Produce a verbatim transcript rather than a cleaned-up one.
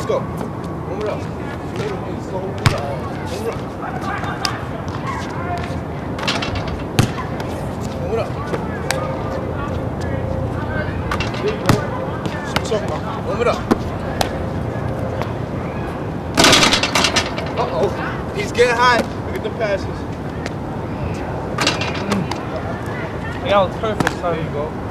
go. Warm it up. Warm it up. Warm it up. There you go. That's what I'm talking about. Warm it up. Uh-oh. He's getting high. Look at the passes. That was perfect, son. There you go.